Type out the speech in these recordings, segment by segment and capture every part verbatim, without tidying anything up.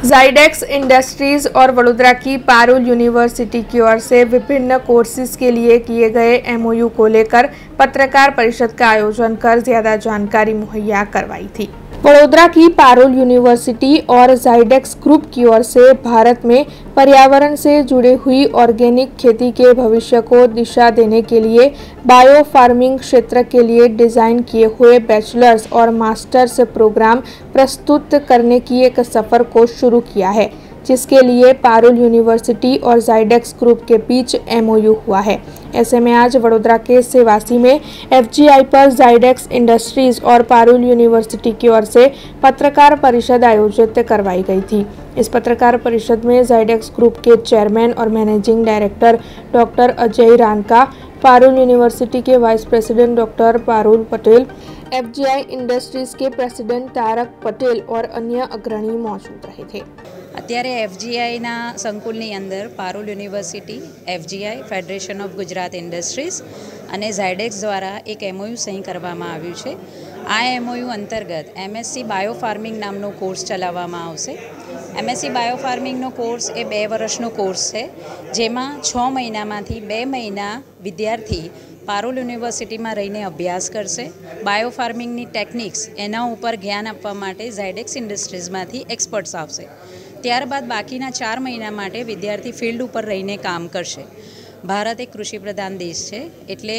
जाइडेक्स industries और वडोदरा की Parul university की ओर से विभिन्न कोर्सेज के लिए किए गए एमओयू को लेकर पत्रकार परिषद का आयोजन कर ज्यादा जानकारी मुहैया करवाई थी। वडोदरा की पारुल यूनिवर्सिटी और जाइडेक्स ग्रुप की ओर से भारत में पर्यावरण से जुड़ी हुई ऑर्गेनिक खेती के भविष्य को दिशा देने के लिए बायो फार्मिंग क्षेत्र के लिए डिजाइन किए हुए बैचलर्स और मास्टर्स प्रोग्राम प्रस्तुत करने की एक सफर को शुरू किया है, जिसके लिए पारुल यूनिवर्सिटी और जाइडेक्स ग्रुप के बीच एमओयू हुआ है। ऐसे में आज वडोदरा के सेवासी में एफजीआई पर जाइडेक्स इंडस्ट्रीज और पारुल यूनिवर्सिटी की ओर से पत्रकार परिषद आयोजित करवाई गई थी। इस पत्रकार परिषद में जाइडेक्स ग्रुप के चेयरमैन और managing director doctor Ajay Ranka, Parul university के vice president doctor Parul Patel, FGI industries के प्रेसिडेंट तारक पटेल और अन्य अग्रणी मौजूद रहे थे। અત્યારે એફજીઆઈના સંકુલની અંદર Parul university, FGI federation of Gujarat industries અને ઝાયડેક્સ દ્વારા એક એમઓયુ સહી કરવામાં આવ્યું છે। આ એમઓયુ અંતર્ગત એમએસસી બાયો ફાર્મિંગ નામનો કોર્સ ચલાવવામાં આવશે। એમએસસી બાયો ફાર્મિંગનો કોર્સ એ બે વર્ષનો કોર્સ છે, જેમાં છ મહિનામાંથી બે મહિના વિદ્યાર્થી પારુલ યુનિવર્સિટીમાં રહીને અભ્યાસ કરશે। બાયો ફાર્મિંગની ટેકનિક્સ એના ઉપર જ્ઞાન આપવા માટે ઝાયડેક્સ ઇન્ડસ્ટ્રીઝમાંથી એક્સપર્ટ્સ આવશે। ત્યારબાદ બાકીના ચાર મહિના માટે વિદ્યાર્થી ફિલ્ડ ઉપર રહીને કામ કરશે। ભારત એક કૃષિ પ્રધાન દેશ છે, એટલે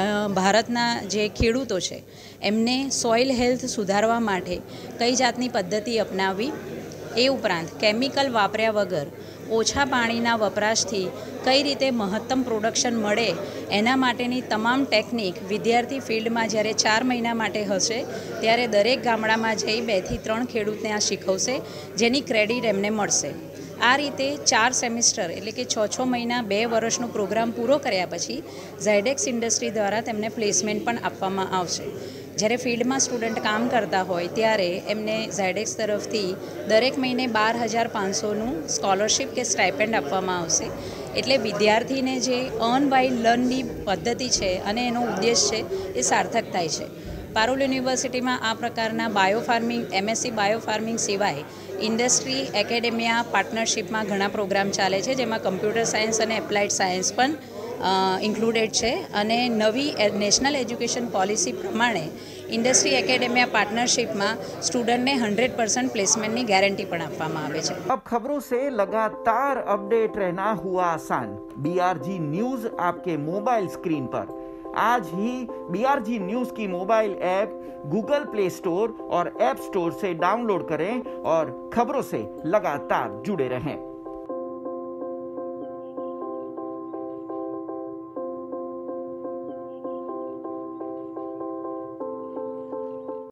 ભારતના જે ખેડૂતો છે એમને સોઇલ હેલ્થ સુધારવા માટે કઈ જાતની પદ્ધતિ અપનાવવી, એ ઉપરાંત કેમિકલ વાપર્યા વગર ઓછા પાણીના વપરાશથી કઈ રીતે મહત્તમ પ્રોડક્શન મળે એના માટેની તમામ ટેકનિક વિદ્યાર્થી ફિલ્ડમાં જ્યારે ચાર મહિના માટે હશે ત્યારે દરેક ગામડામાં જઈ બેથી ત્રણ ખેડૂતને આ શીખવશે, જેની ક્રેડિટ એમને મળશે। આ રીતે ચાર સેમિસ્ટર એટલે કે છ છ મહિના બે વર્ષનો પ્રોગ્રામ પૂરો કર્યા પછી ઝાયડેક્સ ઇન્ડસ્ટ્રી દ્વારા તેમને પ્લેસમેન્ટ પણ આપવામાં આવશે। જ્યારે ફિલ્ડમાં સ્ટુડન્ટ કામ કરતા હોય ત્યારે એમને ઝાયડેક્સ તરફથી દરેક મહિને બાર હજાર પાંચસોનું સ્કોલરશિપ કે સ્ટાઇપેન્ડ આપવામાં આવશે। એટલે વિદ્યાર્થીને જે અર્ન બાય લર્નની પદ્ધતિ છે અને એનો ઉદ્દેશ છે એ સાર્થક થાય છે। પારુલ યુનિવર્સિટીમાં આ પ્રકારના bio farming, MSc bio farming સિવાય ઇન્ડસ્ટ્રી એકેડેમિયા પાર્ટનરશિપમાં ઘણા પ્રોગ્રામ ચાલે છે, જેમાં કમ્પ્યુટર સાયન્સ અને એપ્લાઇડ સાયન્સ પણ ઇન્ક્લુડેડ છે। અને નવી નેશનલ એજ્યુકેશન પોલિસી પ્રમાણે ઇન્ડસ્ટ્રી એકેડેમિયા પાર્ટનરશિપમાં સ્ટુડન્ટને હંड्रेड परसेंट પ્લેસમેન્ટની ગેરંટી પણ આપવામાં આવે છે। अब खबरों से लगातार अपडेट रहना हुआ आसान। बीआरजी न्यूज आपके मोबाइल स्क्रीन पर। आज ही बीआरजी न्यूज की mobile app Google Play Store और ऐप स्टोर से डाउनलोड करें और खबरों से लगातार जुड़े रहें।